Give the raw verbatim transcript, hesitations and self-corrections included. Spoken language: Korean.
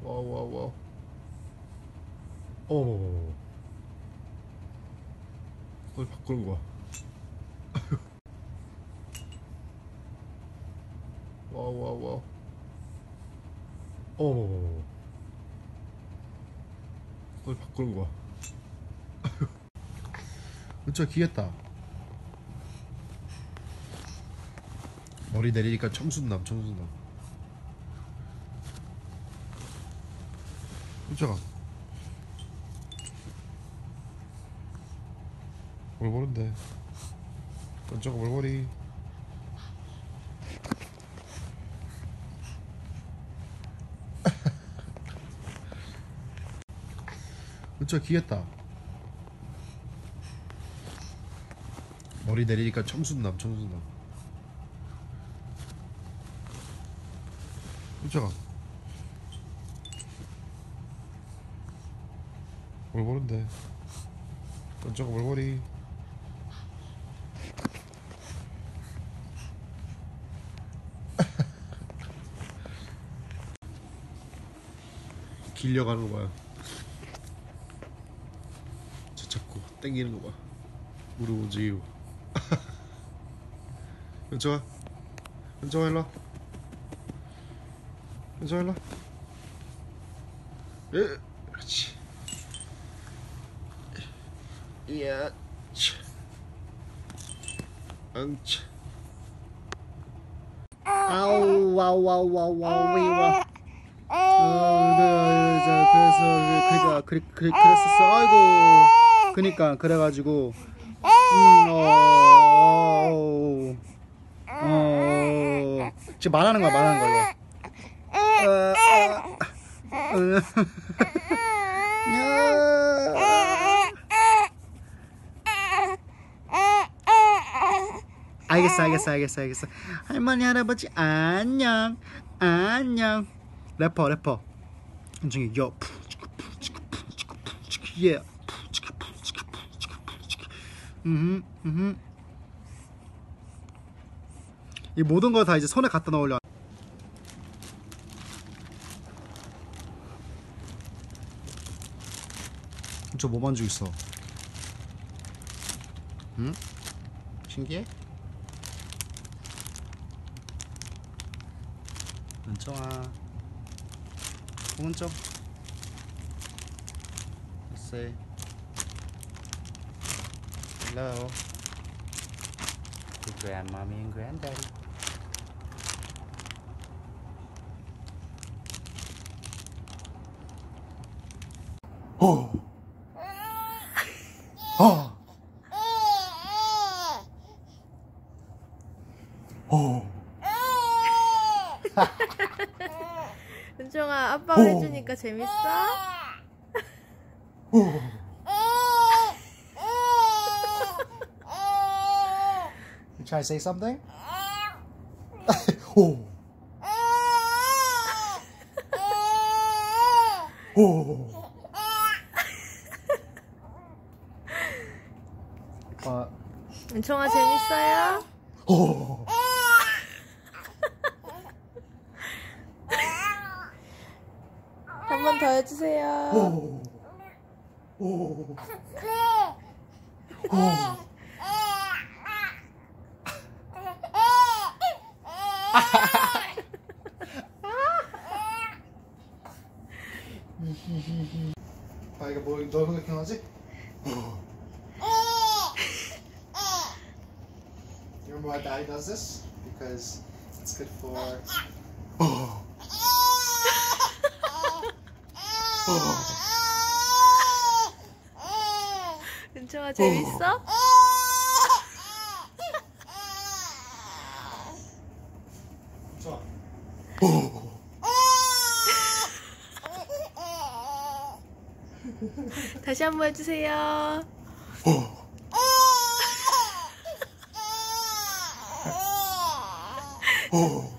와우 와우 와우. 어머머머. 왜 바꾸는 거야? 와우 와우 와우. 어머머머. 왜 바꾸는 거야? 진짜 귀했다. 머리 내리니까 청순남 청순남. 진짜가 뭘 모른데. 깜짝아 몰머리. 진짜 귀했다. 머리 내리니까 청순남 청순남. 진짜가 뭘 모른데. 깜짝아 몰머리. 길려가는 거야. 저 자꾸 땡기는 거 봐. 무릎 움직이고. 현정아, 현정아 일로 와. 현정아 일로 와. 예, 그렇지. 이야, 차. 앙차. 아우 와우 와우 와우 와우 와. 어, 네, 자, 그래서 그러니까 그래 그래 그랬었어. 아이고. 그니까 그래가지고 음, 어, 어, 지금 말하는 거야 말하는 거야. 어, 어, 어. 알겠어 알겠어 알겠어 알겠어. 할머니 할아버지 안녕 안녕. 래퍼 래퍼 중에 요 예. 음, 음. 이 모든 거 다 이제 손에 갖다 넣으려. 저 뭐 만지고 있어? 응? 신기해? 은정아, 은정. Say hello to grandmommy and granddaddy. Oh. Oh. Oh. 은정아, 아빠가 해주니까 재밌어? Oh. You try to say something? Oh. Oh. 어. 은정아, 재밌어요? Oh. 한 번 더 해주세요. Oh. Oh. Oh. 아, 이거 뭐 넓은 거 기억나지? You remember why Daddy does this? Because it's good for. Oh. Oh. 은정아, 재밌어? 좋아. Oh. 다시 한 번 해주세요. Oh. Oh.